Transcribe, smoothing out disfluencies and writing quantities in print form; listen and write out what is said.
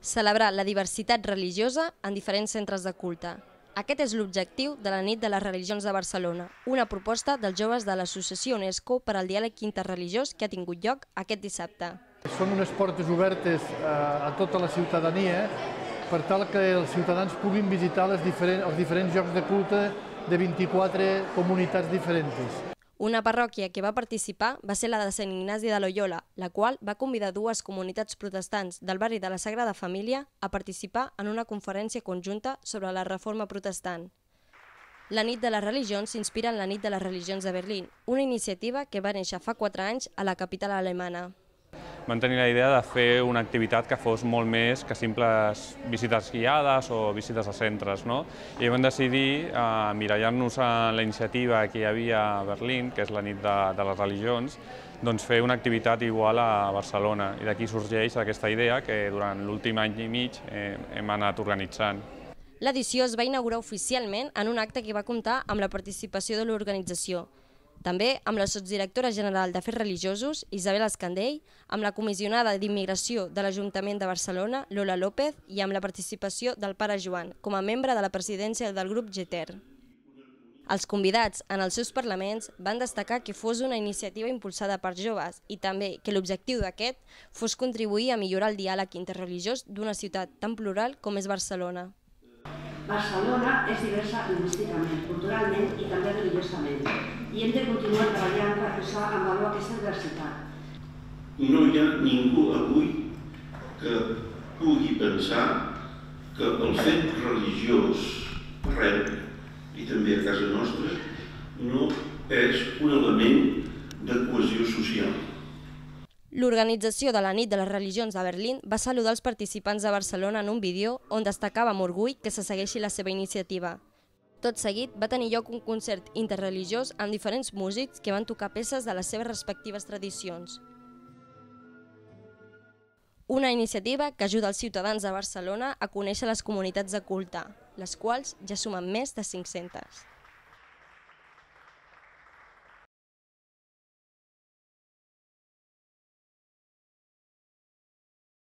celebrar la diversitat religiosa en diferents centres de culte. Aquest és l'objectiu de la Nit de les Religions de Barcelona, una proposta dels joves de l'Associació UNESCO per al Diàleg Interreligiós que ha tingut lloc aquest dissabte. Són unes portes obertes a tota la ciutadania per tal que els ciutadans puguin visitar els diferents llocs de culte de 24 comunitats diferents. Una parròquia que va participar va ser la de Sant Ignasi de Loyola, la qual va convidar dues comunitats protestants del barri de la Sagrada Família a participar en una conferència conjunta sobre la reforma protestant. La Nit de les Religions s'inspira en la Nit de les Religions de Berlín, una iniciativa que va néixer fa 4 anys a la capital alemana. Vam tenir la idea de fer una activitat que fos molt més que simples visites guiades o visites a centres, no? I vam decidir emmirallar-nos en la iniciativa que hi havia a Berlín, que és la Nit de les Religions, doncs fer una activitat igual a Barcelona. I d'aquí sorgeix aquesta idea que durant l'últim any i mig hem anat organitzant. L'edició es va inaugurar oficialment en un acte que va comptar amb la participació de l'organització. També amb la sotsdirectora general d'Afers Religiosos, Isabel Escandell, amb la comissionada d'Immigració de l'Ajuntament de Barcelona, Lola López, i amb la participació del pare Joan, com a membre de la presidència del grup GETER. Els convidats en els seus parlaments van destacar que fos una iniciativa impulsada per joves i també que l'objectiu d'aquest fos contribuir a millorar el diàleg interreligiós d'una ciutat tan plural com és Barcelona. Barcelona és diversa lingüísticament, culturalment i també religiosament, i hem de continuar treballant per posar en valor aquesta diversitat. No hi ha ningú avui que pugui pensar que el fet religiós arreu, i també a casa nostra, no és un element de cohesió social. L'organització de la Nit de les Religions de Berlín va saludar els participants de Barcelona en un vídeo on destacava amb orgull que se segueixi la seva iniciativa. Tot seguit va tenir lloc un concert interreligiós amb diferents músics que van tocar peces de les seves respectives tradicions. Una iniciativa que ajuda els ciutadans de Barcelona a conèixer les comunitats de culte, les quals ja sumen més de 500.